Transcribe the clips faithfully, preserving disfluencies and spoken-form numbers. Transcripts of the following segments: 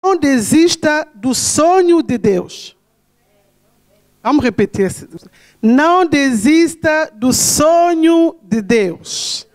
Não desista do sonho de Deus. Vamos repetir. Não desista do sonho de Deus.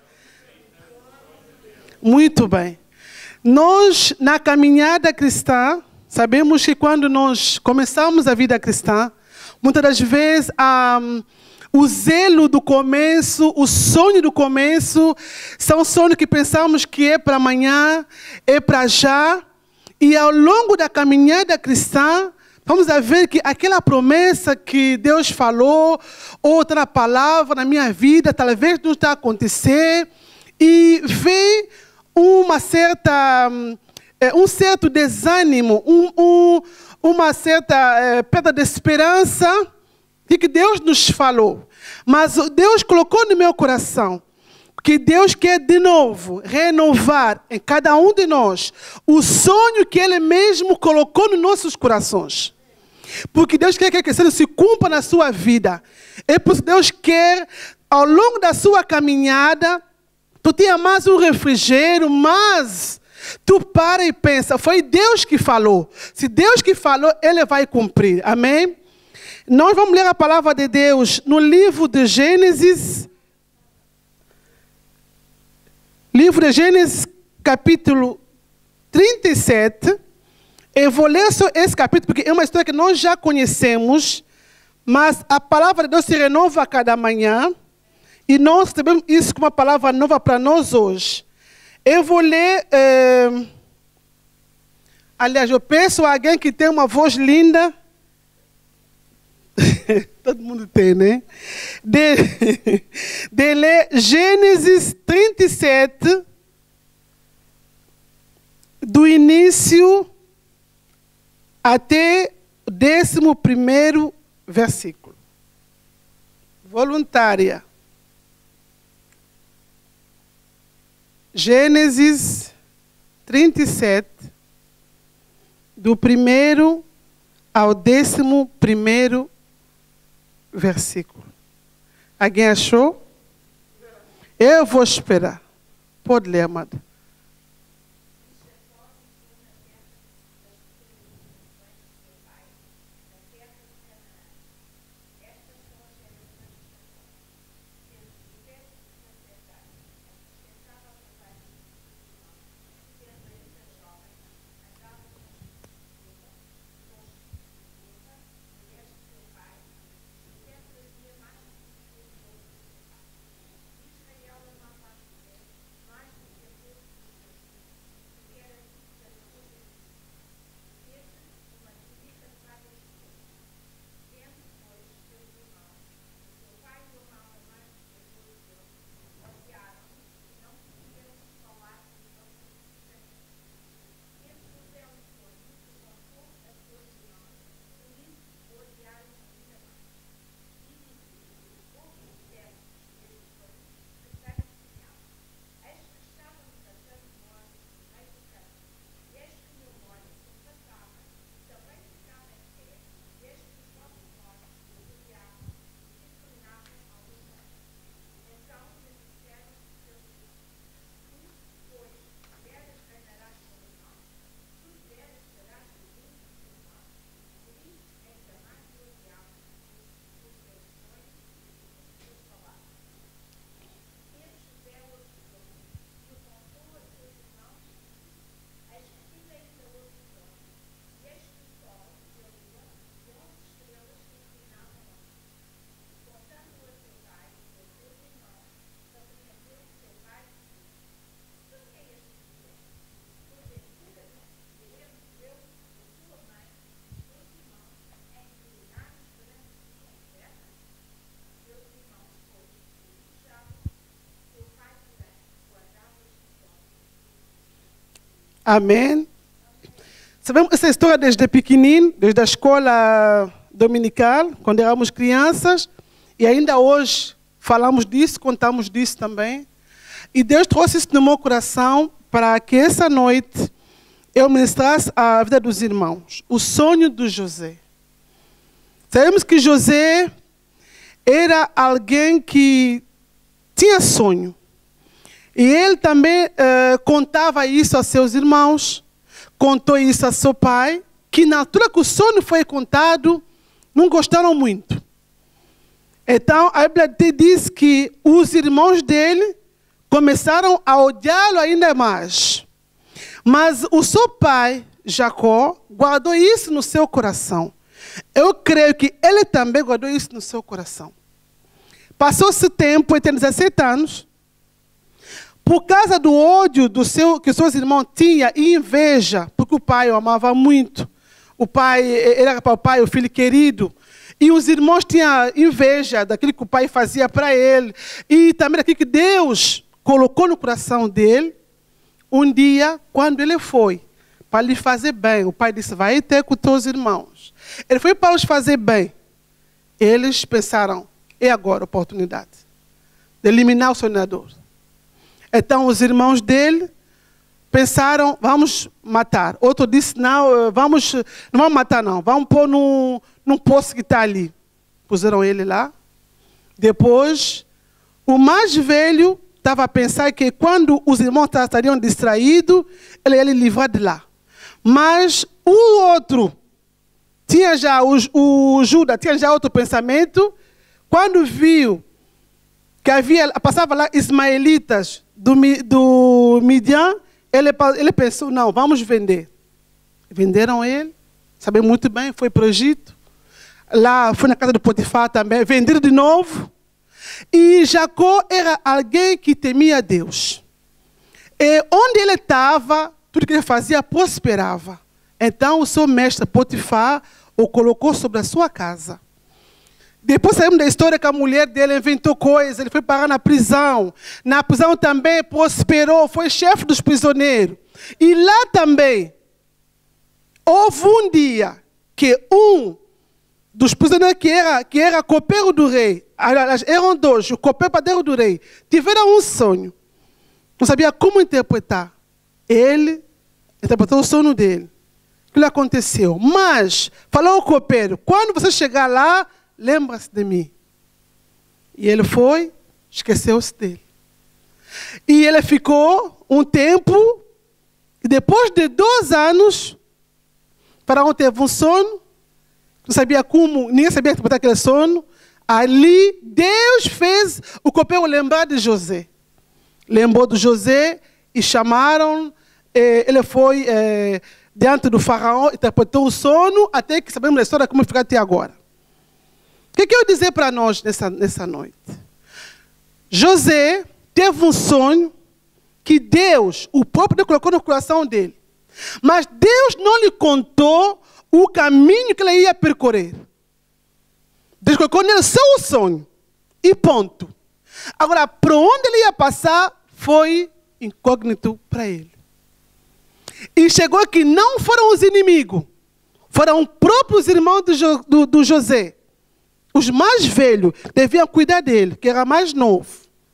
Muito bem. Nós, na caminhada cristã, sabemos que quando nós começamos a vida cristã, muitas das vezes um, o zelo do começo, o sonho do começo, são sonhos que pensamos que é para amanhã, é para já. E ao longo da caminhada cristã, vamos a ver que aquela promessa que Deus falou, outra palavra na minha vida, talvez não está a acontecer, e vem uma certa, um certo desânimo, um, um, uma certa é, perda de esperança de que Deus nos falou. Mas Deus colocou no meu coração que Deus quer de novo renovar em cada um de nós o sonho que Ele mesmo colocou nos nossos corações. Porque Deus quer que aquilo se cumpra na sua vida. É por isso que Deus quer, ao longo da sua caminhada, tu tenha mais um refrigério, mas tu para e pensa, foi Deus que falou. Se Deus que falou, Ele vai cumprir. Amém? Nós vamos ler a palavra de Deus no livro de Gênesis. Livro de Gênesis, capítulo trinta e sete. Eu vou ler só esse capítulo, porque é uma história que nós já conhecemos, mas a palavra de Deus se renova a cada manhã. E nós recebemos isso como uma palavra nova para nós hoje. Eu vou ler... Eh, aliás, eu peço a alguém que tem uma voz linda. Todo mundo tem, né? De, de ler Gênesis trinta e sete, do início até o décimo primeiro versículo. Voluntária. Gênesis trinta e sete, do primeiro ao décimo primeiro versículo. Alguém achou? Eu vou esperar. Pode ler, amado. Amém. Sabemos essa história desde pequenino, desde a escola dominical, quando éramos crianças, e ainda hoje falamos disso, contamos disso também. E Deus trouxe isso no meu coração para que essa noite eu ministrasse a vida dos irmãos, o sonho de José. Sabemos que José era alguém que tinha sonho. E ele também uh, contava isso a seus irmãos, contou isso a seu pai, que na altura que o sonho foi contado, não gostaram muito. Então, a Bíblia diz que os irmãos dele começaram a odiá-lo ainda mais. Mas o seu pai, Jacó, guardou isso no seu coração. Eu creio que ele também guardou isso no seu coração. Passou-se tempo, ele tem dezessete anos. Por causa do ódio do seu, que os seus irmãos tinham e inveja, porque o pai o amava muito. O pai era para o pai o filho querido. E os irmãos tinham inveja daquilo que o pai fazia para ele. E também daquilo que Deus colocou no coração dele. Um dia, quando ele foi para lhe fazer bem, o pai disse, vai ter com os teus irmãos. Ele foi para os fazer bem. Eles pensaram, é agora a oportunidade de eliminar o sonhador. Então, os irmãos dele pensaram, vamos matar. Outro disse, não, vamos, não vamos matar não, vamos pôr num, num poço que está ali. Puseram ele lá. Depois, o mais velho estava a pensar que quando os irmãos estariam distraídos, ele ia lhe livrar de lá. Mas o outro, tinha já, o, o Judas tinha já outro pensamento, quando viu que havia, passava lá ismaelitas do, do Midian, ele, ele pensou, não, vamos vender. Venderam ele, sabe muito bem, foi para o Egito. Lá foi na casa do Potifar também, venderam de novo. E Jacó era alguém que temia Deus. E onde ele estava, tudo que ele fazia prosperava. Então o seu mestre Potifar o colocou sobre a sua casa. Depois saímos da história que a mulher dele inventou coisas, ele foi parar na prisão. Na prisão também prosperou, foi chefe dos prisioneiros. E lá também, houve um dia que um dos prisioneiros que era, que era copeiro do rei, eram dois, o copeiro padeiro do rei, tiveram um sonho. Não sabia como interpretar. Ele interpretou o sonho dele. O que aconteceu? Mas, falou ao copeiro, quando você chegar lá, lembra-se de mim. E ele foi, esqueceu-se dele. E ele ficou um tempo, e depois de dois anos, Faraó teve um sono, não sabia como, ninguém sabia interpretar aquele sono. Ali, Deus fez o copeiro lembrar de José. Lembrou de José e chamaram, eh, ele foi eh, diante do faraó, interpretou o sono, até que sabemos a história como fica até agora. O que, que eu ia dizer para nós nessa, nessa noite? José teve um sonho que Deus, o próprio Deus, colocou no coração dele. Mas Deus não lhe contou o caminho que ele ia percorrer. Deus colocou nele só o sonho. E ponto. Agora, para onde ele ia passar, foi incógnito para ele. E chegou que não foram os inimigos, foram os próprios irmãos do, jo, do, do José. Os mais velhos deviam cuidar dele, que era mais novo.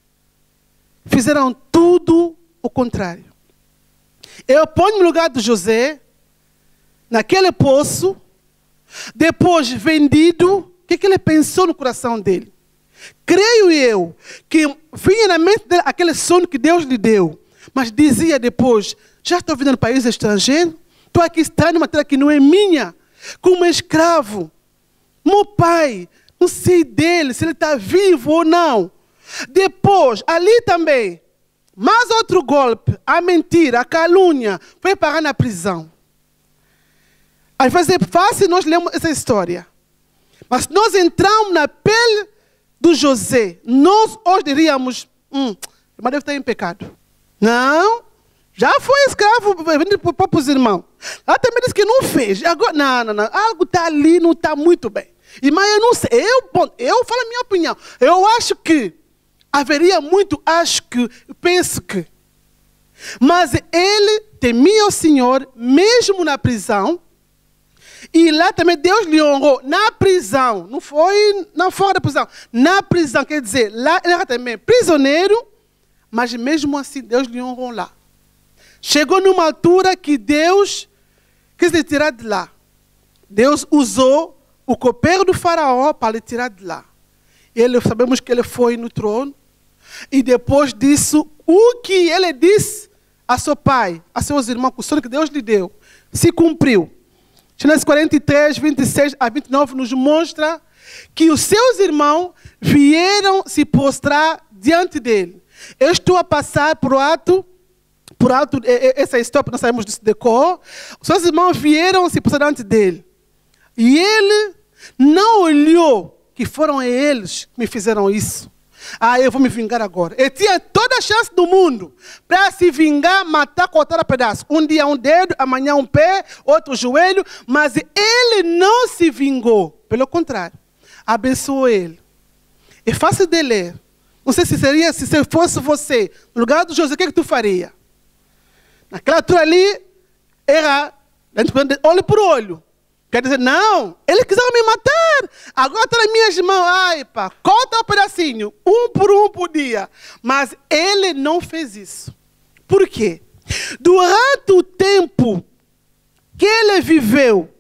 Fizeram tudo o contrário. Eu ponho no lugar de José, naquele poço, depois vendido, o que, que ele pensou no coração dele? Creio eu que vinha na mente dele aquele sonho que Deus lhe deu, mas dizia depois, já estou vindo no país estrangeiro, estou aqui estranho numa terra que não é minha, como escravo. Meu pai, não sei dele, se ele está vivo ou não. Depois, ali também, mais outro golpe, a mentira, a calúnia, foi parar na prisão. Às vezes é fácil nós lermos essa história. Mas se nós entramos na pele do José, nós hoje diríamos, hum, mas deve estar em pecado. Não, já foi escravo, vendido para os próprios irmãos. Ela também disse que não fez. Agora, não, não, não, algo está ali, não está muito bem. E, mas eu não sei, eu, bom, eu falo a minha opinião. Eu acho que haveria muito, acho que, penso que. Mas ele temia o Senhor, mesmo na prisão. E lá também Deus lhe honrou na prisão. Não foi não fora da prisão. Na prisão, quer dizer, lá ele era também prisioneiro, mas mesmo assim Deus lhe honrou lá. Chegou numa altura que Deus quis lhe tirar de lá. Deus usou o copeiro do faraó para lhe tirar de lá. Ele, sabemos que ele foi no trono. E depois disso, o que ele disse a seu pai, a seus irmãos, com o sonho que Deus lhe deu, se cumpriu. Gênesis quarenta e três, vinte e seis a vinte e nove nos mostra que os seus irmãos vieram se prostrar diante dele. Eu estou a passar por ato, por alto, essa história, nós sabemos disso de cor. Os seus irmãos vieram se prostrar diante dele. E ele não olhou que foram eles que me fizeram isso. Ah, eu vou me vingar agora. Ele tinha toda a chance do mundo para se vingar, matar, cortar a pedaço. Um dia um dedo, amanhã um pé, outro joelho. Mas ele não se vingou. Pelo contrário, abençoou ele. É fácil de ler. Não sei se seria, se fosse você, no lugar do José, o que, é que tu faria? Naquela altura ali, era olho por olho. Quer dizer, não, ele quiseram me matar. Agora está nas minhas mãos. Ai, pá, corta um pedacinho, um por um por dia. Mas ele não fez isso. Por quê? Durante o tempo que ele viveu,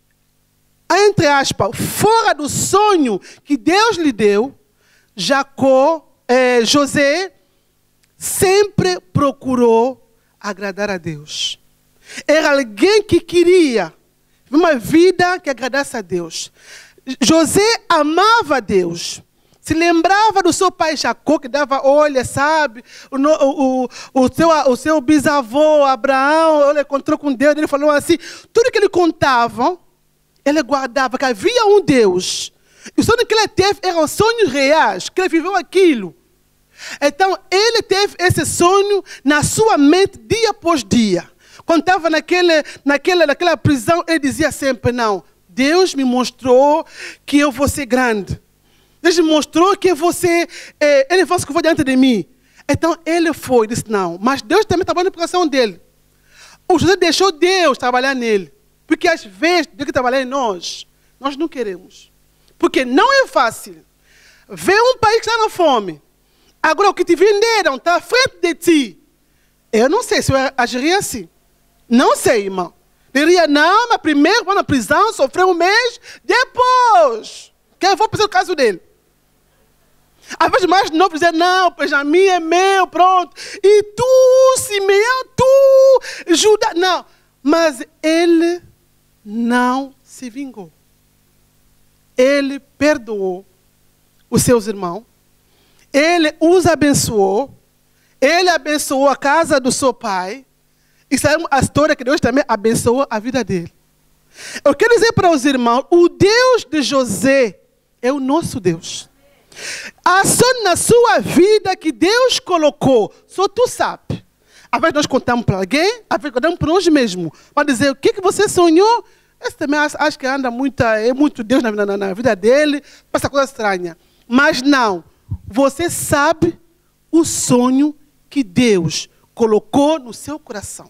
entre aspas, fora do sonho que Deus lhe deu, Jacó, eh, José, sempre procurou agradar a Deus. Era alguém que queria uma vida que agradasse a Deus. José amava a Deus. Se lembrava do seu pai Jacó, que dava, olha, sabe, o, o, o, seu, o seu bisavô Abraão, ele encontrou com Deus, ele falou assim, tudo que ele contava, ele guardava, que havia um Deus. E o sonho que ele teve eram sonhos reais, que ele viveu aquilo. Então, ele teve esse sonho na sua mente dia após dia. Quando estava naquele, naquela, naquela prisão, ele dizia sempre, não, Deus me mostrou que eu vou ser grande. Deus me mostrou que você, é, ele faz o que foi diante de mim. Então, ele foi, disse, não. Mas Deus também trabalhou no coração dele. O José deixou Deus trabalhar nele. Porque às vezes, Deus que trabalhar em nós, nós não queremos. Porque não é fácil. Ver um país que está na fome. Agora, o que te venderam está à frente de ti. Eu não sei se eu agiria assim. Não sei, irmão. Diria, não, mas primeiro vou na prisão, sofrer um mês, depois, que eu vou pensar no caso dele. Às vezes mais novo dizer, não, Benjamin é meu, pronto. E tu, Simeão, tu, Judá. Não, mas ele não se vingou. Ele perdoou os seus irmãos. Ele os abençoou. Ele abençoou a casa do seu pai. E sabemos a história que Deus também abençoou a vida dele. Eu quero dizer para os irmãos, o Deus de José é o nosso Deus. A ação na sua vida que Deus colocou, só tu sabe. Às vezes nós contamos para alguém, às vezes contamos para nós mesmos. Para dizer, o que, que você sonhou? Esse também acho, acho que anda muito, é muito Deus na, na, na vida dele, essa coisa estranha. Mas não, você sabe o sonho que Deus colocou no seu coração.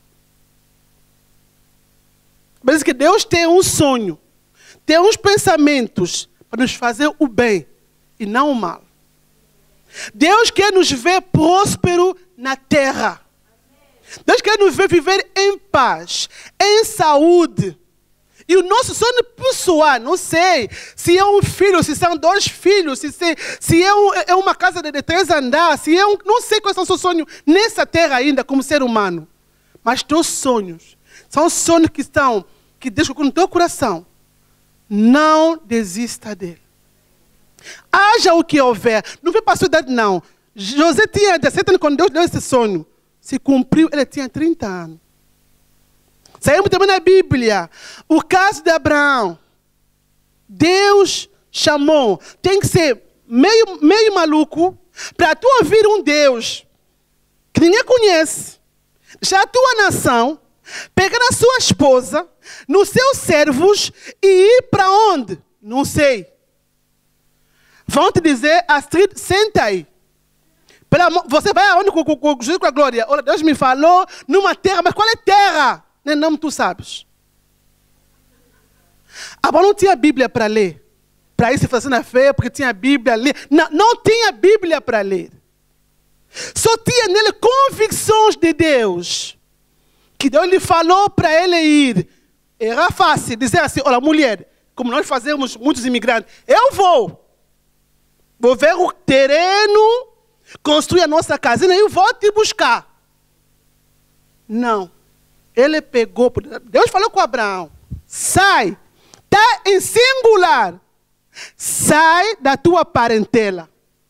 Mas que Deus tem um sonho, tem uns pensamentos para nos fazer o bem e não o mal. Deus quer nos ver próspero na terra. Deus quer nos ver viver em paz, em saúde. E o nosso sonho pessoal, não sei se é um filho, se são dois filhos, se, se, se é, um, é uma casa de, de três andares, se é um, não sei quais são os seus sonhos nessa terra ainda como ser humano. Mas teus sonhos são sonhos que estão, que Deus colocou no teu coração. Não desista dele. Haja o que houver. Não foi para a sua idade, não. José tinha dezessete anos quando Deus deu esse sonho. Se cumpriu, ele tinha trinta anos. Saímos também na Bíblia. O caso de Abraão. Deus chamou. Tem que ser meio, meio maluco para tu ouvir um Deus que ninguém conhece. Deixar a tua nação, pegar a sua esposa, nos seus servos e ir para onde? Não sei. Vão te dizer, Astrid, senta aí. Você vai aonde com, com, com Jesus com a glória? Olha, Deus me falou numa terra, mas qual é terra? Nem não tu sabes. Abraão não tinha Bíblia para ler. Para ir se fazer na fé, porque tinha Bíblia a ler. Não, não tinha Bíblia para ler. Só tinha nele convicções de Deus. Que Deus lhe falou para ele ir. Era fácil dizer assim, olha, mulher, como nós fazemos muitos imigrantes, eu vou. Vou ver o terreno, construir a nossa casinha e eu vou te buscar. Não. Ele pegou, Deus falou com Abraão, sai, está em singular, sai da tua parentela.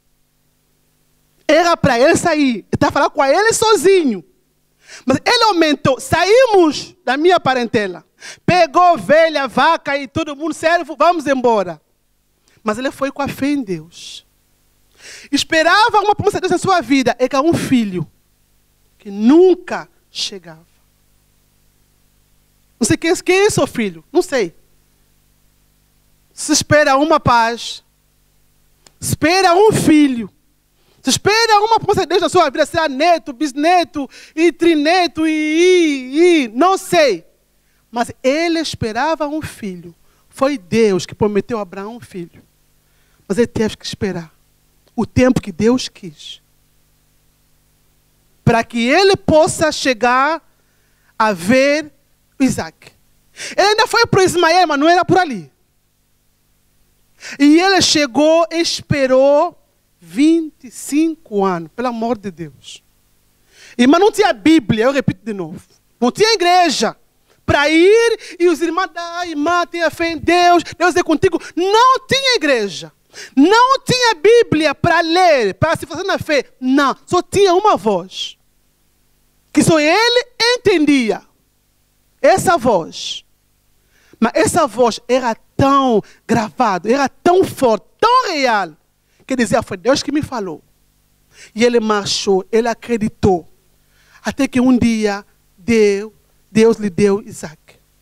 Era para ele sair, ele está falando com ele sozinho. Mas ele aumentou, saímos da minha parentela. Pegou ovelha, vaca e todo mundo, servo, vamos embora. Mas ele foi com a fé em Deus. Esperava uma promessa de Deus na sua vida, é que um filho que nunca chegava. Não sei quem é seu filho, não sei. Se espera uma paz, espera um filho. Se espera uma promessa de Deus na sua vida, será neto, bisneto, e trineto, e, e, e, não sei. Mas ele esperava um filho. Foi Deus que prometeu a Abraão um filho. Mas ele teve que esperar o tempo que Deus quis. Para que ele possa chegar a ver Isaac. Ele ainda foi para Ismael, mas não era por ali. E ele chegou, esperou vinte e cinco anos, pelo amor de Deus. E, mas não tinha Bíblia, eu repito de novo. Não tinha igreja para ir e os irmãos, ah, irmã, tenha fé em Deus, Deus é contigo. Não tinha igreja. Não tinha Bíblia para ler, para se fazer na fé. Não, só tinha uma voz. Que só ele entendia. Essa voz. Mas essa voz era tão gravada, era tão forte, tão real, que dizia, foi Deus que me falou. E ele marchou, ele acreditou. Até que um dia, Deus, Deus lhe deu Isaac.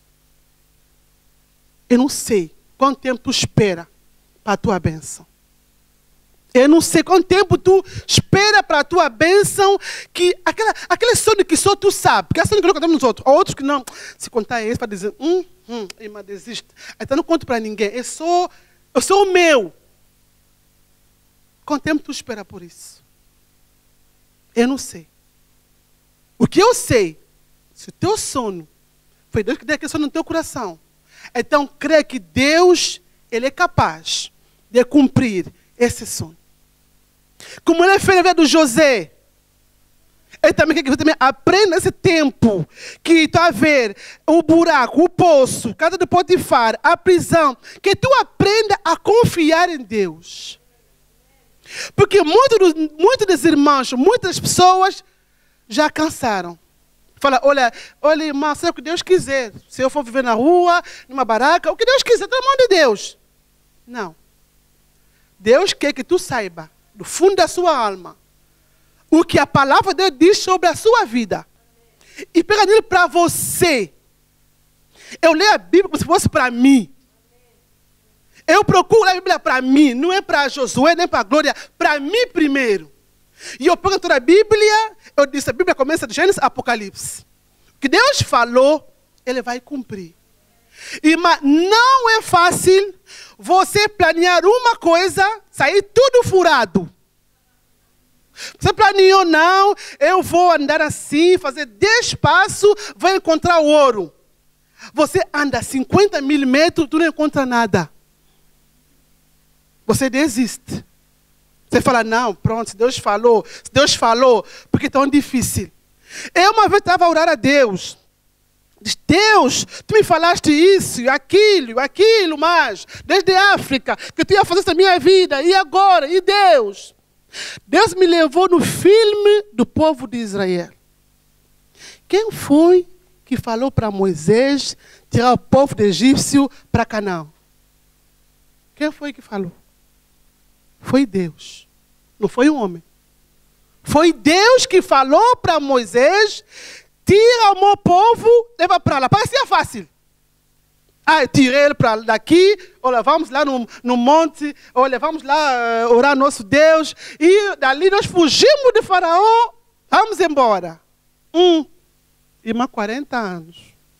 Eu não sei quanto tempo tu espera para a tua bênção. Eu não sei quanto tempo tu espera para a tua bênção, que aquela, aquele sonho que só tu sabe, porque é sonho que nós contamos nos outros, ou outros que não, se contar esse para dizer, hum, hum, irmã, desiste. Então não conto para ninguém, eu sou, eu sou o meu. Quanto tempo tu espera por isso? Eu não sei. O que eu sei, se o teu sono, foi Deus que deu aquele sono no teu coração, então crê que Deus, Ele é capaz de cumprir esse sonho. Como ele fez na vida do José, ele também quer que você também aprenda esse tempo, que está a ver o buraco, o poço, casa do Potifar, a prisão, que tu aprenda a confiar em Deus. Porque muitos dos, muitos dos irmãos, muitas pessoas já cansaram. Fala, olha, olha, irmã, seja o que Deus quiser. Se eu for viver na rua, numa baraca, o que Deus quiser, pelo amor de Deus. Não. Deus quer que tu saiba, do fundo da sua alma, o que a palavra de Deus diz sobre a sua vida. E pega nele para você. Eu leio a Bíblia como se fosse para mim. Eu procuro a Bíblia para mim, não é para Josué, nem para Glória, para mim primeiro. E eu pego toda a Bíblia, eu disse, a Bíblia começa de Gênesis a Apocalipse. O que Deus falou, Ele vai cumprir. E, mas não é fácil você planear uma coisa, sair tudo furado. Você planeou, não, eu vou andar assim, fazer dez passos, vou encontrar o ouro. Você anda cinquenta mil metros, tu não encontra nada. Você desiste. Você fala, não, pronto, se Deus falou, se Deus falou, porque é tão difícil. Eu uma vez estava a orar a Deus. Diz, Deus, tu me falaste isso, aquilo, aquilo mais, desde a África, que tu ia fazer essa minha vida, e agora? E Deus? Deus me levou no filme do povo de Israel. Quem foi que falou para Moisés tirar o povo do egípcio para Canaã? Quem foi que falou? Foi Deus, não foi um homem. Foi Deus que falou para Moisés, tira o meu povo, leva para lá. Parecia fácil. Ah, tirei ele para daqui, ou levamos lá no, no monte, ou levamos lá uh, orar nosso Deus, e dali nós fugimos de Faraó, vamos embora. Um, e mais quarenta anos.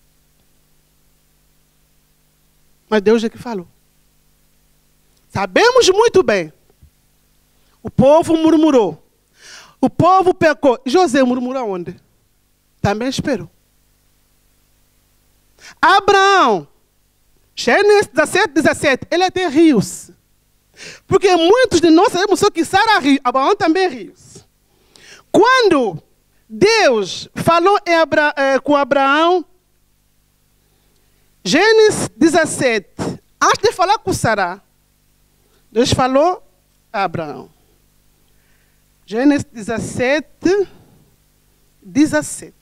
Mas Deus é que falou. Sabemos muito bem. O povo murmurou. O povo pecou. José murmurou onde? Também esperou. Abraão, Gênesis dezessete, dezessete, ele até riu-se. Porque muitos de nós sabemos só que Sara riu, Abraão também riu-se. Quando Deus falou em Abra, eh, com Abraão, Gênesis dezessete, antes de falar com Sará, Deus falou a Abraão. Gênesis dezessete, dezessete.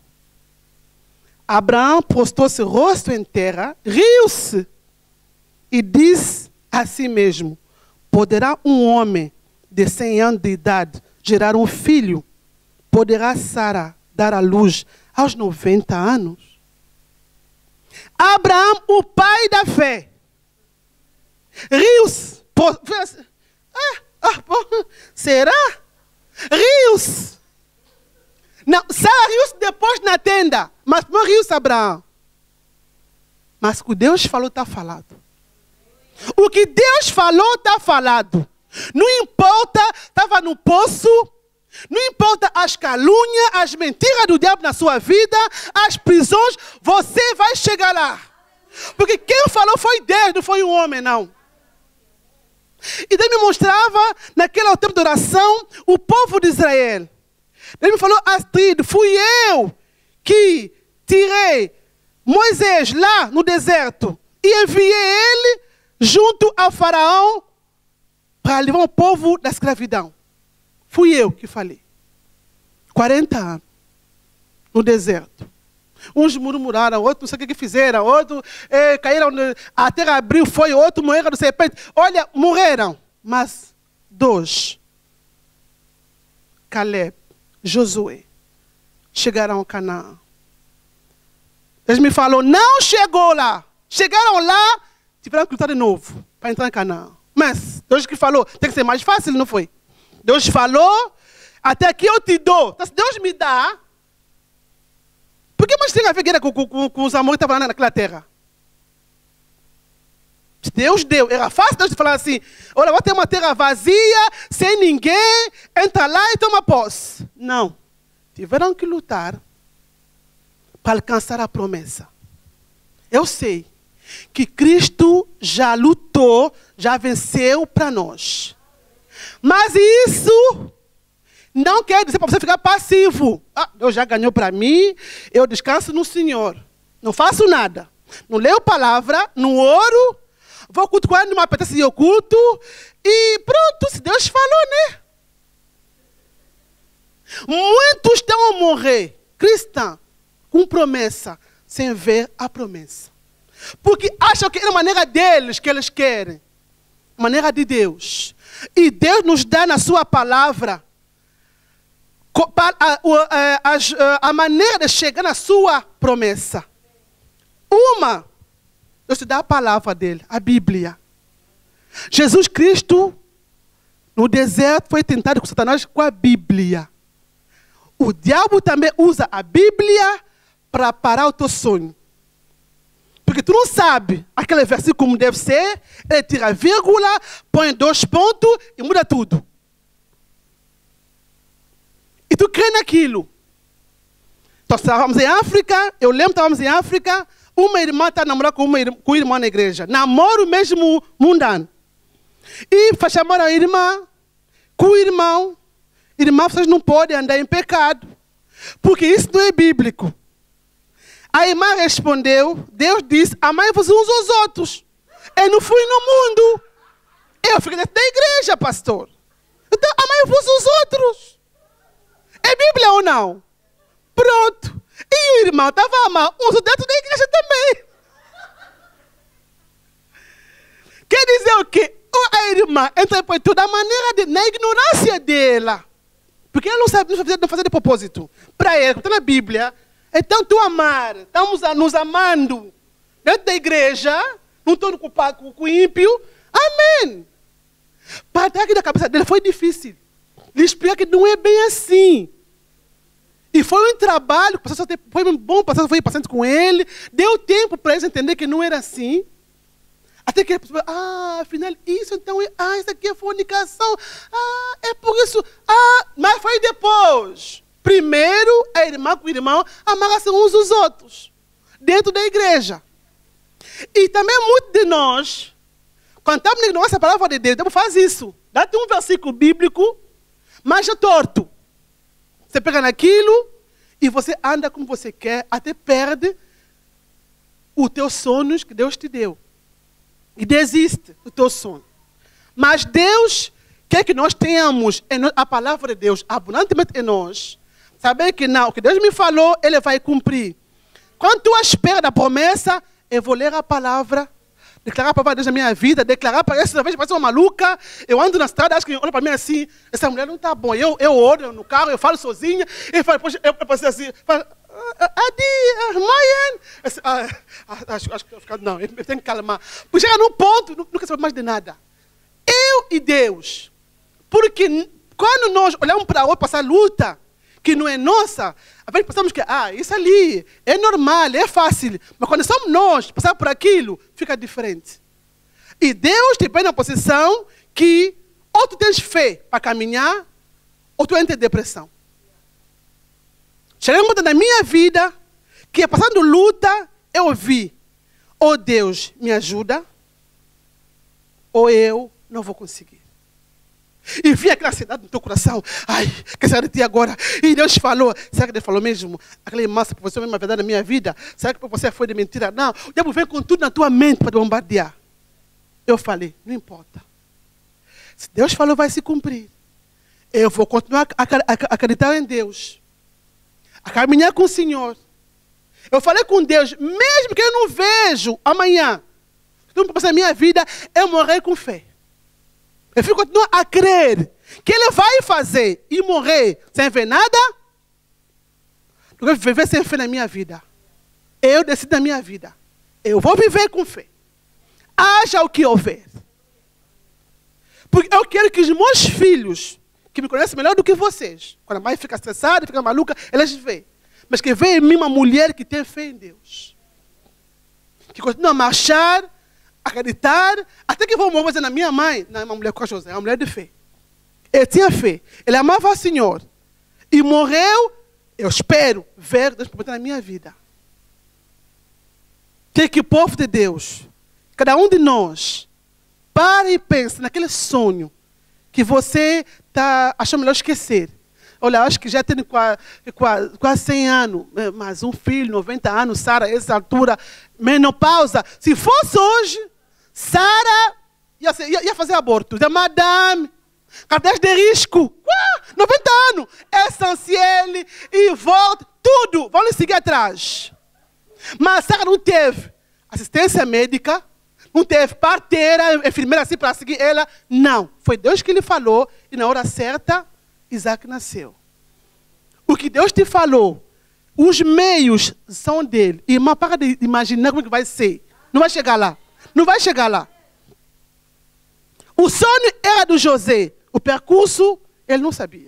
Abraão postou-se rosto em terra, riu-se e disse a si mesmo: poderá um homem de cem anos de idade gerar um filho? Poderá Sara dar à luz aos noventa anos? Abraão, o pai da fé, riu-se. Ah, ah, será? Riu-se. Não, Sara riu-se depois na tenda, mas não riu-se Abraão. Mas o que Deus falou está falado. O que Deus falou está falado. Não importa, estava no poço, não importa as calúnias, as mentiras do diabo na sua vida, as prisões, você vai chegar lá. Porque quem falou foi Deus, não foi um homem, não. E Deus me mostrava, naquele tempo de oração, o povo de Israel. Ele me falou, Astrid, fui eu que tirei Moisés lá no deserto e enviei ele junto ao faraó para levar o povo da escravidão. Fui eu que falei. quarenta anos no deserto. Uns murmuraram, outros não sei o que, que fizeram, outros eh, caíram, a terra abriu, foi, outro morreram de serpente. Olha, morreram, mas dois, Caleb, Josué, chegaram a Canaã. Eles me falaram, não chegou lá. Chegaram lá, tiveram que lutar de novo para entrar em Canaã. Mas Deus que falou, tem que ser mais fácil, não foi? Deus falou, até aqui eu te dou. Então, se Deus me dá, por que mais tem a ver guerra com, com, com os amores que estavam naquela terra? Se Deus deu, era fácil Deus falar assim, olha, vai ter uma terra vazia, sem ninguém, entra lá e toma posse. Não. Tiveram que lutar para alcançar a promessa. Eu sei que Cristo já lutou, já venceu para nós. Mas isso não quer dizer para você ficar passivo. Ah, Deus já ganhou para mim, eu descanso no Senhor. Não faço nada. Não leio palavra, não oro, vou culto quando não me apetece eu culto e pronto, se Deus falou, né? Muitos estão a morrer, cristãos, com promessa, sem ver a promessa. Porque acham que é a maneira deles que eles querem. A maneira de Deus. E Deus nos dá na sua palavra a, a, a, a maneira de chegar na sua promessa. Uma, Deus te dá a palavra dele, a Bíblia. Jesus Cristo, no deserto, foi tentado com Satanás com a Bíblia. O diabo também usa a Bíblia para parar o teu sonho. Porque tu não sabe aquele versículo como deve ser, ele tira a vírgula, põe dois pontos e muda tudo. E tu crê naquilo. Então, estávamos em África, eu lembro que estávamos em África, uma irmã está namorando com uma irmã, com uma irmã na igreja. Namoro mesmo mundano. E foi chamar a irmã, com o irmão. Irmã, vocês não podem andar em pecado, porque isso não é bíblico. A irmã respondeu, Deus disse, amai-vos uns aos outros. Eu não fui no mundo. Eu fiquei dentro da igreja, pastor. Então, amai-vos uns outros. É Bíblia ou não? Pronto. E o irmão estava amando uns dentro da igreja também. Quer dizer o quê? A irmã interpretou da maneira de, na ignorância dela. Porque ela não sabe, não fazer de propósito. Para ela, está na Bíblia. Então, tu amar, estamos nos amando dentro da igreja, não estou ocupado com o ímpio. Amém. Para dar aqui da cabeça dele foi difícil. Lhe explicar que não é bem assim. E foi um trabalho, foi um bom pastor, foi paciente com ele, deu tempo para eles entender que não era assim. Até que ele pensou, ah, afinal, isso então, é, ah, isso aqui é fornicação, ah, é por isso, ah, mas foi depois. Primeiro, a irmã com o irmão amaram-se uns aos outros, dentro da igreja. E também muitos de nós, quando estamos na ignorância da palavra de Deus, Deus faz isso. Dá-te um versículo bíblico, mas é torto. Você pega naquilo e você anda como você quer, até perde os teus sonhos que Deus te deu. E desiste do teu sonho. Mas Deus quer que nós tenhamos a palavra de Deus abundantemente em nós. Saber que não, o que Deus me falou, Ele vai cumprir. Quando tu espera da promessa, eu vou ler a palavra, declarar a palavra de Deus na minha vida, declarar para essa vez, parece uma maluca. Eu ando na estrada, acho que olha para mim assim, essa mulher não está bom. Eu, eu oro no carro, eu falo sozinha, e falo, depois eu passei assim, falo, Adi, mãe, acho acho que eu ficar, não, eu tenho que calmar. Porque chega num ponto, não, não quer saber mais de nada. Eu e Deus. Porque quando nós olhamos para outro, passar luta, que não é nossa, às vezes pensamos que, ah, isso ali é normal, é fácil. Mas quando somos nós, passar por aquilo, fica diferente. E Deus te põe na posição que ou tu tens fé para caminhar, ou tu entra em depressão. Chegou um momento na minha vida, que passando luta, eu vi, ou Deus me ajuda, ou eu não vou conseguir. E vi aquela ansiedade no teu coração. Ai, que será de ti agora? E Deus falou. Será que Deus falou mesmo? Aquela massa que você mesmo é verdade na minha vida? Será que você foi de mentira? Não. O diabo vem com tudo na tua mente para te bombardear. Eu falei, não importa. Se Deus falou, vai se cumprir. Eu vou continuar a acreditar em Deus. A caminhar com o Senhor. Eu falei com Deus, mesmo que eu não vejo amanhã, tudo que passa na minha vida, eu morrer com fé. Eu fico continuando a crer que Ele vai fazer e morrer sem ver nada, do que viver sem fé na minha vida. Eu decido na minha vida. Eu vou viver com fé. Haja o que houver. Porque eu quero que os meus filhos, que me conhecem melhor do que vocês, quando a mãe fica estressada, fica maluca, elas veem. Mas que veem em mim uma mulher que tem fé em Deus. Que continua a marchar, acreditar, até que vou morrer na minha mãe, não é uma mulher corajosa, é uma mulher de fé. Ele tinha fé, ele amava o Senhor. E morreu, eu espero ver Deus prometer na minha vida. Que que o povo de Deus, cada um de nós, pare e pense naquele sonho que você está achando melhor esquecer. Olha, acho que já tem quase, quase, quase cem anos, mas um filho, noventa anos, Sara, essa altura, menopausa. Se fosse hoje, Sara ia, ia, ia fazer aborto. Dizer, madame, cadê de risco? Uau, noventa anos. Essencial, e volta, tudo. Vão lhe seguir atrás. Mas Sara não teve assistência médica, não teve parteira, enfermeira assim para seguir ela. Não. Foi Deus que lhe falou e na hora certa, Isaac nasceu. O que Deus te falou, os meios são dele. Irmã, para de imaginar como que vai ser. Não vai chegar lá. Não vai chegar lá. O sonho era do José. O percurso, ele não sabia.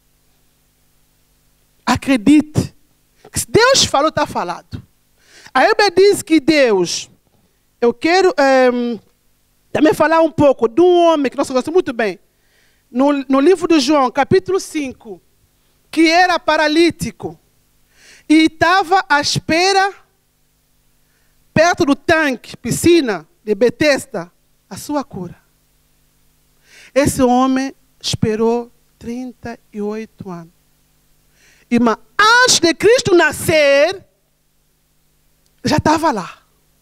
Acredite. Que se Deus falou, está falado. A Bíblia diz que Deus... Eu quero um, também falar um pouco de um homem que nós conhecemos muito bem. No, no livro de João, capítulo cinco, que era paralítico e estava à espera, perto do tanque, piscina de Betesda, a sua cura. Esse homem esperou trinta e oito anos. Irmã, antes de Cristo nascer, já estava lá.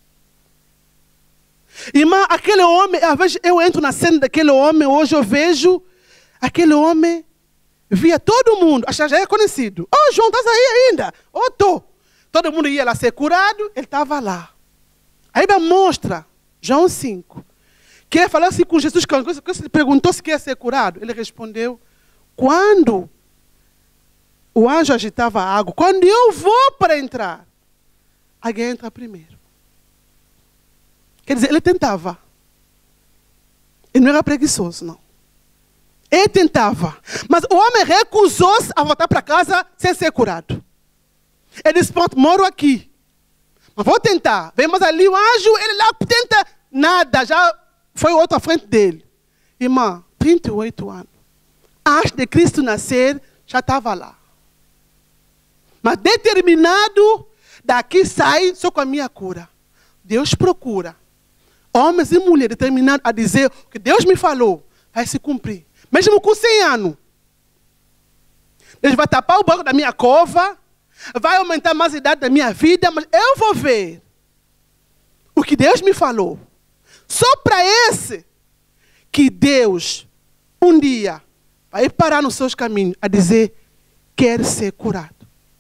Irmã, aquele homem, às vezes eu entro na cena daquele homem, hoje eu vejo, aquele homem via todo mundo, acho que já é conhecido. Oh, João, estás aí ainda? Oh, estou. Todo mundo ia lá ser curado, ele estava lá. A Bíblia mostra, João cinco, que ele falou assim com Jesus, quando ele perguntou se queria ser curado, ele respondeu, quando o anjo agitava a água, quando eu vou para entrar, alguém entra primeiro. Quer dizer, ele tentava. Ele não era preguiçoso, não. Ele tentava. Mas o homem recusou-se a voltar para casa sem ser curado. Ele disse, pronto, moro aqui. Mas vou tentar. Vem mais ali o anjo, ele lá tenta. Nada, já foi outro à frente dele. Irmã, trinta e oito anos. Antes de Cristo nascer, já estava lá. Mas determinado, daqui sai só com a minha cura. Deus procura homens e mulheres determinados a dizer o que Deus me falou vai se cumprir. Mesmo com cem anos. Eles vão tapar o buraco da minha cova, vai aumentar mais a idade da minha vida, mas eu vou ver o que Deus me falou. Só para esse que Deus, um dia, vai parar nos seus caminhos a dizer, quer ser curado.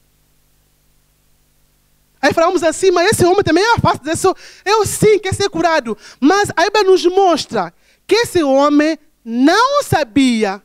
Aí falamos assim, mas esse homem também é fácil dizer isso. Eu sim quero ser curado. Mas a Bíblia nos mostra que esse homem não sabia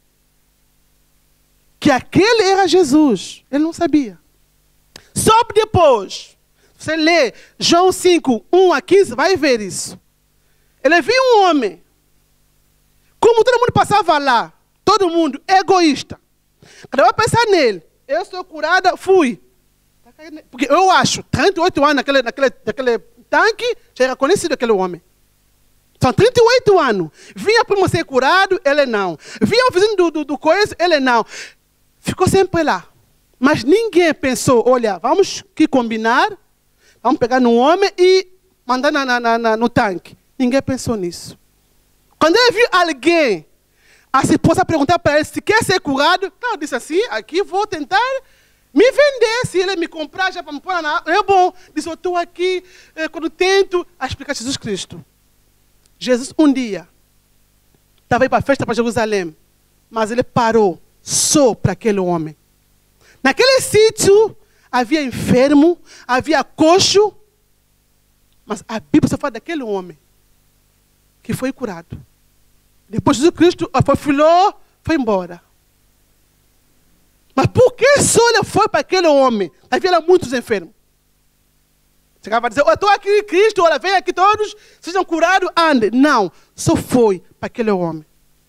que aquele era Jesus. Ele não sabia. Só depois, você lê João cinco, um a quinze, vai ver isso. Ele viu um homem, como todo mundo passava lá, todo mundo egoísta. Cada um vai pensar nele. Eu sou curada, fui. Porque eu acho, trinta e oito anos naquele, naquele, naquele tanque, já era conhecido aquele homem. São trinta e oito anos. Vinha para ser curado, ele não. Vinha o vizinho do, do, do coisa, ele não. Ficou sempre lá. Mas ninguém pensou, olha, vamos que combinar, vamos pegar no homem e mandar na, na, na, no tanque. Ninguém pensou nisso. Quando ele viu alguém, a esposa perguntar para ele se quer ser curado, não, disse assim, aqui vou tentar me vender, se ele me comprar já para me pôr na... É bom. Diz, eu estou aqui, eh, quando tento a explicar Jesus Cristo. Jesus, um dia, estava indo para a festa para Jerusalém, mas ele parou só para aquele homem. Naquele sítio, havia enfermo, havia coxo, mas a Bíblia só fala daquele homem que foi curado. Depois Jesus Cristo foi, filho, foi embora. Mas por que só ele foi para aquele homem? Havia muitos enfermos. Chegava a dizer, eu estou aqui, Cristo, olha, vem aqui todos, sejam curados, andem. Não, só foi para aquele homem.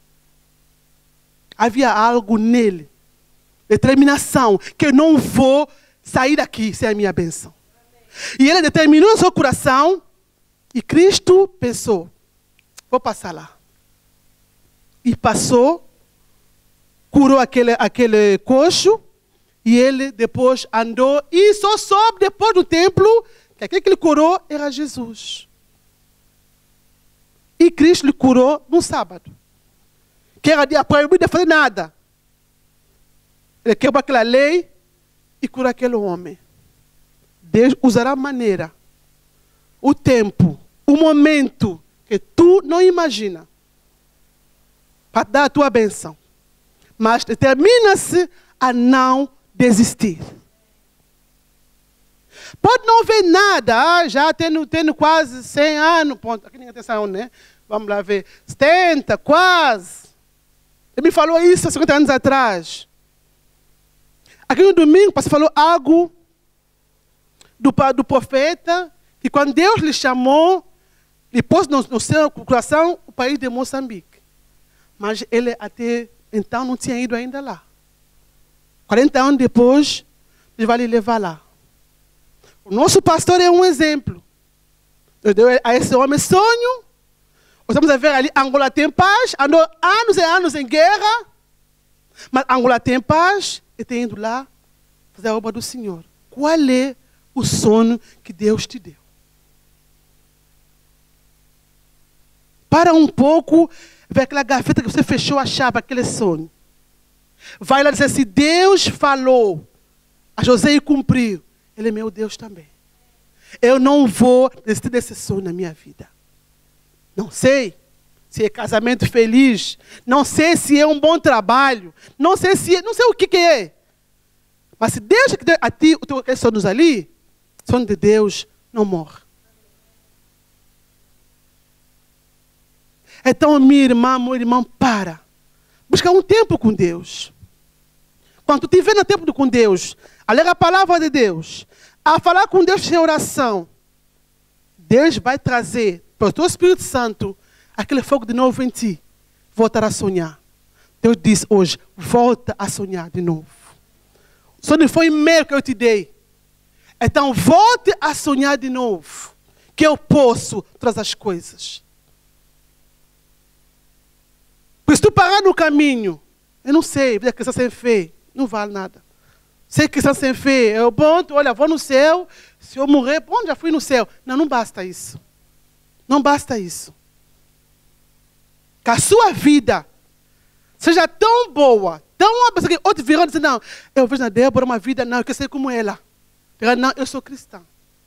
Havia algo nele, determinação, que eu não vou sair daqui sem a minha bênção. E ele determinou no seu coração, e Cristo pensou, vou passar lá. E passou, curou aquele, aquele coxo, e ele depois andou, e só soube depois do templo, que aquele que ele curou era Jesus. E Cristo lhe curou no sábado, que era dia proibido de fazer nada. Ele quebrou aquela lei e curou aquele homem. Deus usará a maneira, o tempo, o momento que tu não imagina para dar a tua bênção. Mas determina-se a não desistir. Pode não ver nada, ah, já tendo, tendo quase cem anos, ponto. Aqui ninguém atenção, né? Vamos lá ver, setenta, quase. Ele me falou isso há cinquenta anos atrás. Aqui no domingo, você falou algo do, do profeta, que quando Deus lhe chamou, lhe pôs no, no seu coração o país de Moçambique. Mas ele até então não tinha ido ainda lá. quarenta anos depois, ele vai lhe levar lá. O nosso pastor é um exemplo. Deus deu a esse homem sonho. Estamos a ver ali, Angola tem paz, andou anos e anos em guerra, mas Angola tem paz e tem ido lá fazer a obra do Senhor. Qual é o sonho que Deus te deu? Para um pouco, ver aquela gaveta que você fechou a chave, aquele sonho. Vai lá dizer assim, Deus falou a José e cumpriu. Ele é meu Deus também. Eu não vou desistir desse sonho na minha vida. Não sei se é casamento feliz, não sei se é um bom trabalho, não sei se é, não sei o que, que é. Mas se Deus que deu a ti os teus sonhos ali, o sonho de Deus não morre. Então, minha irmã, meu irmão, para. Busca um tempo com Deus. Quando tu estiver no tempo com Deus, a ler a palavra de Deus, a falar com Deus em oração, Deus vai trazer para o teu Espírito Santo aquele fogo de novo em ti. Voltar a sonhar. Deus diz hoje, volta a sonhar de novo. O sonho foi meu que eu te dei. Então volte a sonhar de novo. Que eu posso trazer as coisas. Porque se tu parar no caminho, eu não sei, vida cristã sem fé, não vale nada. Ser cristã sem fé, eu ponto, olha, vou no céu, se eu morrer, bom, já fui no céu. Não, não basta isso. Não basta isso. Que a sua vida seja tão boa, Então, uma pessoa que outro virou e diz, não, eu vejo na Débora uma vida, não, eu quero ser como ela. Não, eu sou cristã.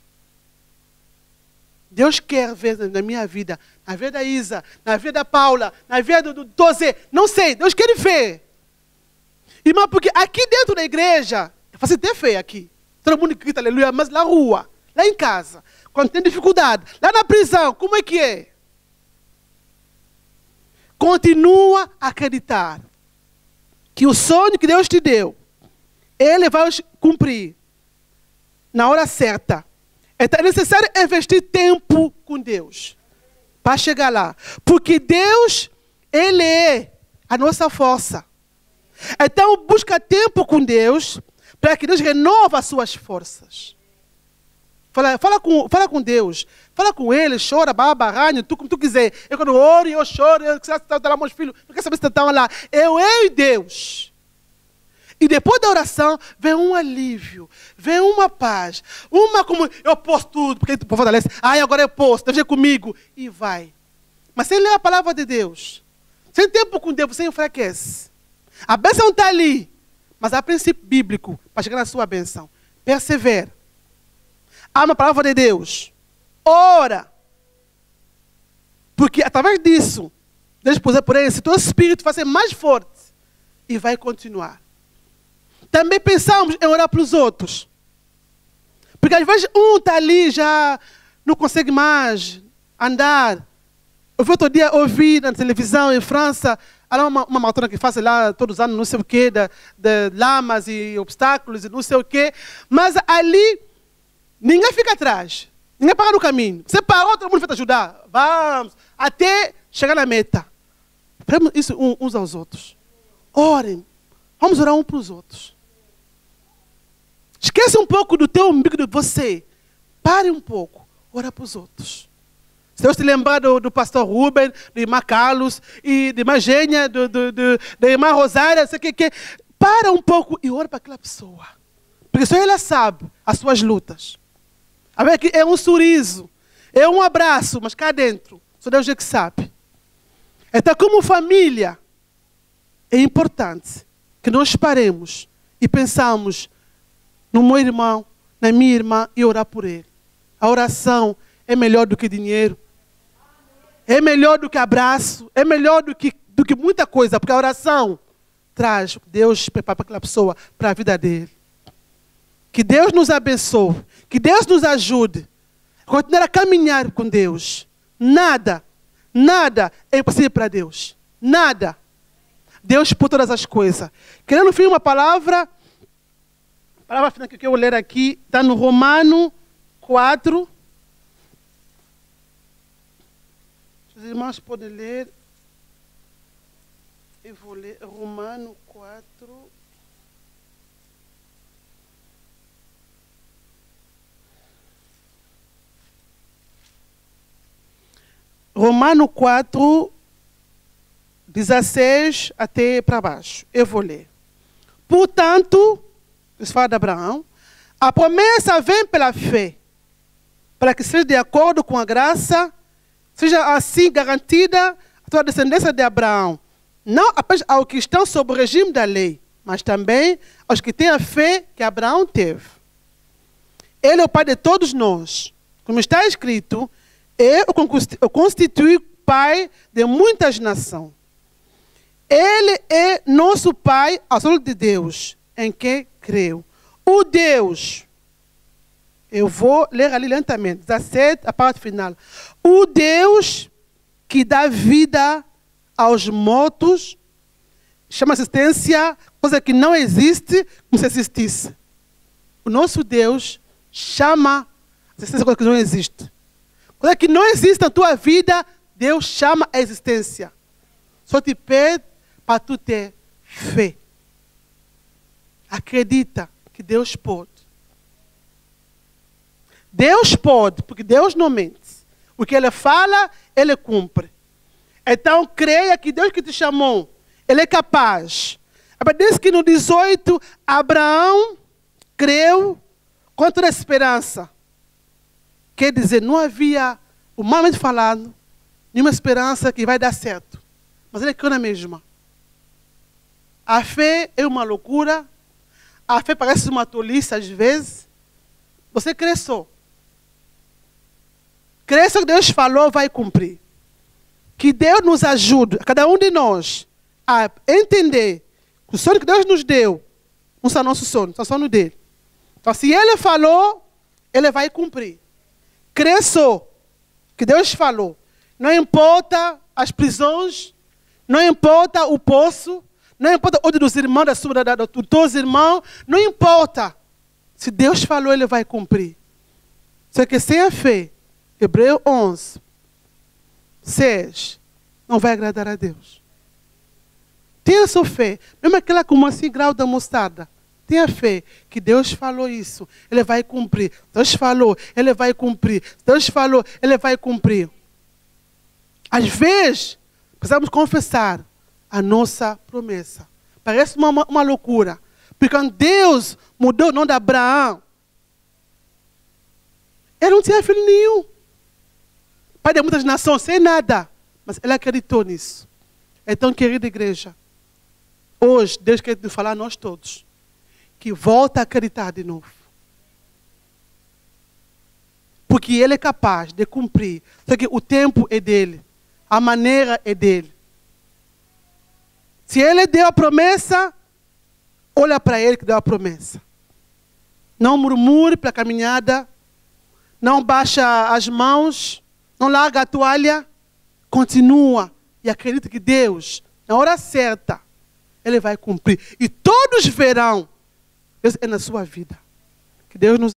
Deus quer ver na minha vida, na vida da Isa, na vida da Paula, na vida do Doze, não sei, Deus quer ver. Irmão, porque aqui dentro da igreja, é fácil ter fé aqui. Todo mundo grita, aleluia, mas na rua, lá em casa, quando tem dificuldade, lá na prisão, como é que é? Continua a acreditar que o sonho que Deus te deu, Ele vai cumprir na hora certa. Então é necessário investir tempo com Deus para chegar lá. Porque Deus, Ele é a nossa força. Então busca tempo com Deus para que Deus renova as suas forças. Fala, fala, com, fala com Deus. Fala com Ele, chora, baba, arranha, tu como tu quiser. Eu quando oro, eu choro, eu quero estar lá, meus filhos, não quero saber se estão lá. Eu, eu e Deus. E depois da oração, vem um alívio, vem uma paz, uma como, eu posso tudo, porque o povo fortalece, ai, agora eu posso, deve ser comigo, e vai. Mas sem ler a palavra de Deus, sem tempo com Deus, você enfraquece. A bênção está ali, mas há princípio bíblico para chegar na sua bênção. Persevera. Ama a palavra de Deus. Ora. Porque através disso, Deus puser por ele, se teu espírito vai ser mais forte, e vai continuar. Também pensamos em orar para os outros. Porque às vezes um está ali, já não consegue mais andar. Eu vi outro dia, ouvi na televisão, em França, há uma, uma maratona que faz lá todos os anos, não sei o quê, de, de lamas e obstáculos e não sei o quê. Mas ali, ninguém fica atrás. Ninguém para no caminho. Você parou, todo mundo vai te ajudar. Vamos, até chegar na meta. Faremos isso uns aos outros. Orem. Vamos orar um para os outros. Esqueça um pouco do teu umbigo de você. Pare um pouco. Ora para os outros. Se Deus te lembrar do, do pastor Ruben, do irmã Carlos, e da irmã Gênia, do, do, do, da irmã Rosária, sei que, que, para um pouco e ora para aquela pessoa. Porque só ela sabe as suas lutas. A ver que é um sorriso, é um abraço, mas cá dentro, só Deus é que sabe. Então, como família, é importante que nós paremos e pensamos no meu irmão, na minha irmã e orar por ele. A oração é melhor do que dinheiro, é melhor do que abraço, é melhor do que, do que muita coisa, porque a oração traz Deus para aquela pessoa, para a vida dele. Que Deus nos abençoe, que Deus nos ajude a continuar a caminhar com Deus. Nada, nada é impossível para Deus. Nada. Deus por todas as coisas. Querendo ouvir uma palavra, a palavra final que eu vou ler aqui, está no Romano quatro. Os irmãos podem ler. Eu vou ler Romano quatro. Romano quatro, dezesseis até para baixo. Eu vou ler. Portanto, isso fala de Abraão, a promessa vem pela fé, para que seja de acordo com a graça, seja assim garantida a tua descendência de Abraão, não apenas aos que estão sob o regime da lei, mas também aos que têm a fé que Abraão teve. Ele é o pai de todos nós. Como está escrito, ele o constitui pai de muitas nações. Ele é nosso pai, ao sol de Deus, em quem creu. O Deus, eu vou ler ali lentamente, dezessete, a parte final. O Deus que dá vida aos mortos, chama assistência, coisa que não existe, como se existisse. O nosso Deus chama assistência, coisa que não existe. Coisa que não existe na tua vida, Deus chama a existência. Só te pede para tu ter fé. Acredita que Deus pode. Deus pode, porque Deus não mente. O que Ele fala, Ele cumpre. Então, creia que Deus que te chamou, Ele é capaz. Diz que no dezoito, Abraão creu com toda a esperança. Quer dizer, não havia, humanamente falando, nenhuma esperança que vai dar certo. Mas ele creu na mesma. A fé é uma loucura. A fé parece uma tolice às vezes. Você crê só. Crê só que Deus falou, vai cumprir. Que Deus nos ajude, cada um de nós, a entender que o sonho que Deus nos deu não são nossos sonhos, são sonhos dele. Então, se Ele falou, Ele vai cumprir. Crê só que Deus falou. Não importa as prisões, não importa o poço, não importa o ódio dos irmãos, da sua, da, da, dos teus irmãos, não importa. Se Deus falou, Ele vai cumprir. Só que sem a fé, Hebreus onze, seis, não vai agradar a Deus. Tenha sua fé, mesmo aquela como assim, grau da mostarda. Tenha fé que Deus falou isso, Ele vai cumprir. Deus falou, Ele vai cumprir. Deus falou, Ele vai cumprir. Às vezes, precisamos confessar a nossa promessa. Parece uma, uma loucura. Porque quando Deus mudou o nome de Abraão, ele não tinha filho nenhum. Pai de muitas nações, sem nada. Mas ele acreditou nisso. Então, querida igreja, hoje Deus quer nos falar a nós todos que volta a acreditar de novo. Porque Ele é capaz de cumprir. Só que o tempo é dele. A maneira é dele. Se Ele deu a promessa, olha para Ele que deu a promessa. Não murmure pela caminhada. Não baixa as mãos. Não larga a toalha. Continua. E acredita que Deus, na hora certa, Ele vai cumprir. E todos verão. Deus é na sua vida. Que Deus nos